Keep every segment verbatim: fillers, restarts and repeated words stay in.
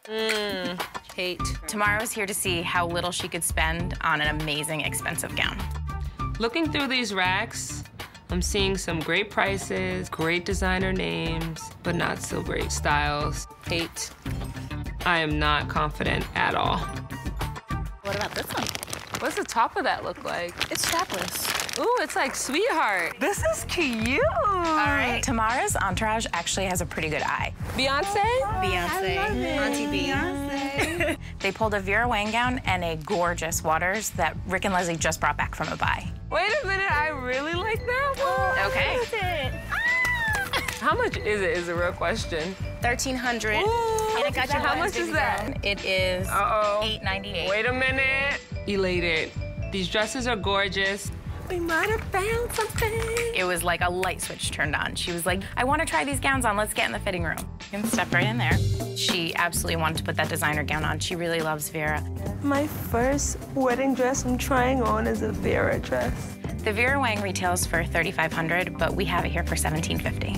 Mm, hate. Tamara was here to see how little she could spend on an amazing, expensive gown. Looking through these racks, I'm seeing some great prices, great designer names, but not so great styles. Hate. I am not confident at all. What about this one? What's the top of that look like? It's strapless. Ooh, it's like Sweetheart. This is cute. All right. Tamara's entourage actually has a pretty good eye. Beyonce? Beyonce. I love it. Auntie B. Beyonce. They pulled a Vera Wang gown and a gorgeous Waters that Rick and Leslie just brought back from a buy. Wait a minute, I really like that one. Okay. What is it? How much is it is a real question. thirteen hundred. Ooh, And it got your how much buttons, is baby that? girl. It is Uh-oh. eight ninety-eight. Wait a minute. Elated. These dresses are gorgeous. We might have found something. It was like a light switch turned on. She was like, I want to try these gowns on. Let's get in the fitting room. You can step right in there. She absolutely wanted to put that designer gown on. She really loves Vera. My first wedding dress I'm trying on is a Vera dress. The Vera Wang retails for thirty-five hundred dollars, but we have it here for seventeen fifty.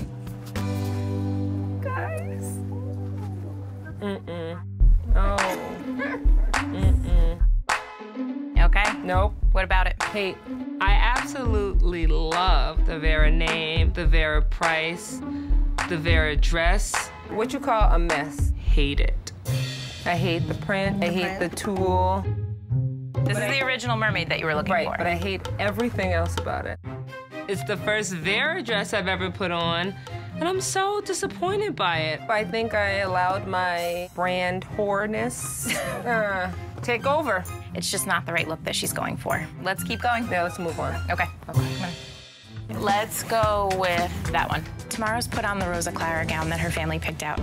Guys. Mm-mm. Oh. Mm-mm. Okay? Nope. What about it? Hate. I absolutely love the Vera name, the Vera price, the Vera dress. What you call a mess. Hate it. I hate the print. I hate the tulle. This is the original mermaid that you were looking Right, for. but I hate everything else about it. It's the first Vera dress I've ever put on, and I'm so disappointed by it. I think I allowed my brand whoreness uh, take over. It's just not the right look that she's going for. Let's keep going. Yeah, let's move on. Okay. Okay. Let's go with that one. Tamara's put on the Rosa Clara gown that her family picked out.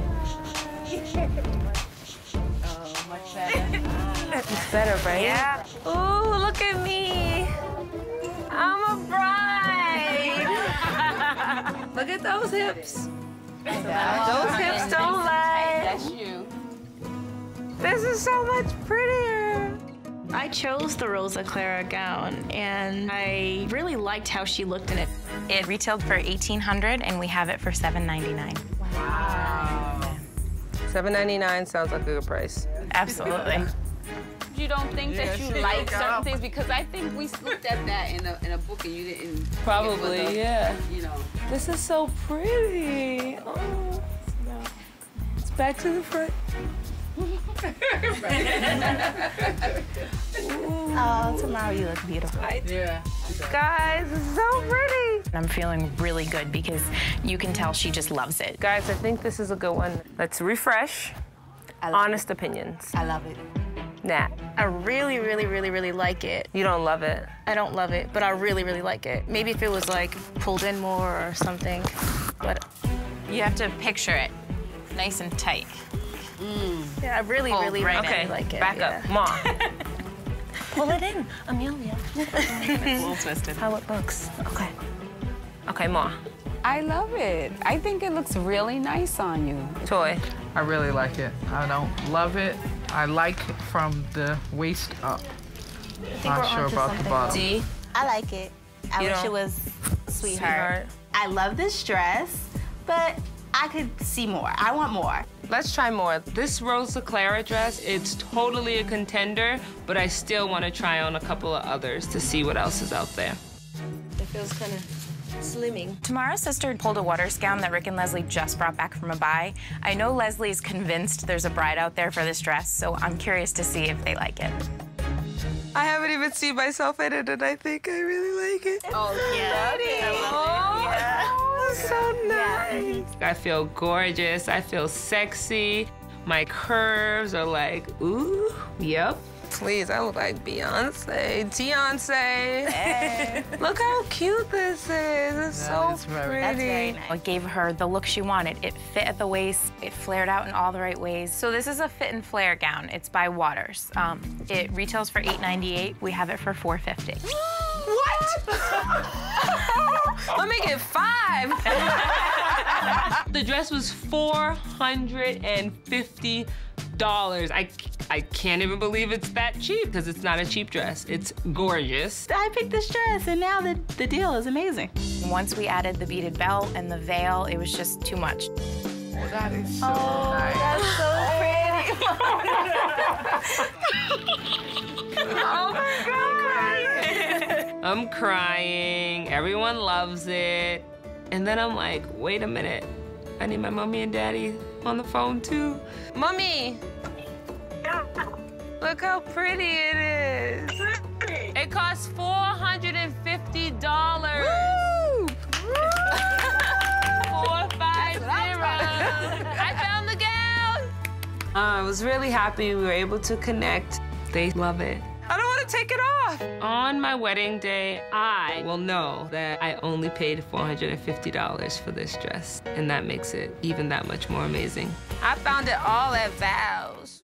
Oh, much better. It's better, right? Yeah. Ooh, look at me. I'm a bride. Look at those hips. Those hips don't lie. That's you. This is so much prettier. I chose the Rosa Clara gown, and I really liked how she looked in it. It retailed for eighteen hundred dollars, and we have it for seven ninety-nine. Wow. seven ninety-nine sounds like a good price. Absolutely. You don't think Yeah, that you she like looked certain up. things, because I think we looked at that in a, in a book and you didn't. Probably, give us a- yeah. You know. This is so pretty. Oh. It's back to the front. Oh, Tamara, you look beautiful. Yeah. Guys, it's so pretty. I'm feeling really good because you can tell she just loves it. Guys, I think this is a good one. Let's refresh. I love Honest opinions. I love it. Nat, I really, really, really, really like it. you don't love it. I don't love it, but I really, really like it. Maybe if it was like pulled in more or something, but You have to picture it nice and tight. yeah, I really, Pulled really, right really in. like it. Back yeah. up, Mom. Pull it in, Amelia. A little twisted. How it looks. Okay. Okay, Ma. I love it. I think it looks really nice on you. Toy. I really like it. I don't love it. I like it from the waist up. Not we're sure onto about the something. bottom. D. I like it. I You wish don't- it was sweetheart. Sweetheart. I love this dress, but I could see more. I want more. Let's try more. This Rosa Clara dress, it's totally a contender, but I still want to try on a couple of others to see what else is out there. It feels kind of slimming. Tamara's sister pulled a Waters gown that Rick and Leslie just brought back from a buy. I know Leslie's convinced there's a bride out there for this dress, so I'm curious to see if they like it. I haven't even seen myself in it, and I think I really like it. Oh, yeah. Oh, it's so nice. I feel gorgeous. I feel sexy. My curves are like, ooh, yep. Please, I look like Beyonce, Beyonce. Hey. Look how cute this is. It's That so is very- pretty. That's very nice. It gave her the look she wanted. It fit at the waist. It flared out in all the right ways. So this is a fit and flare gown. It's by Waters. Um, it retails for eight ninety-eight. We have it for four fifty. What? Let me get five. The dress was four hundred fifty dollars. I, I can't even believe it's that cheap, because it's not a cheap dress. It's gorgeous. I picked this dress, and now the, the deal is amazing. Once we added the beaded belt and the veil, it was just too much. That is so Oh, nice. that's so pretty. Oh my God. I'm crying. Everyone loves it. And then I'm like, wait a minute. I need my mommy and daddy on the phone too. Mommy! Look how pretty it is. It costs four hundred fifty dollars. Woo! Four, five, zero. I found the gown. Uh, I was really happy we were able to connect. They love it. I don't want to take it off. On my wedding day, I will know that I only paid four hundred fifty dollars for this dress, and that makes it even that much more amazing. I found it all at Val's.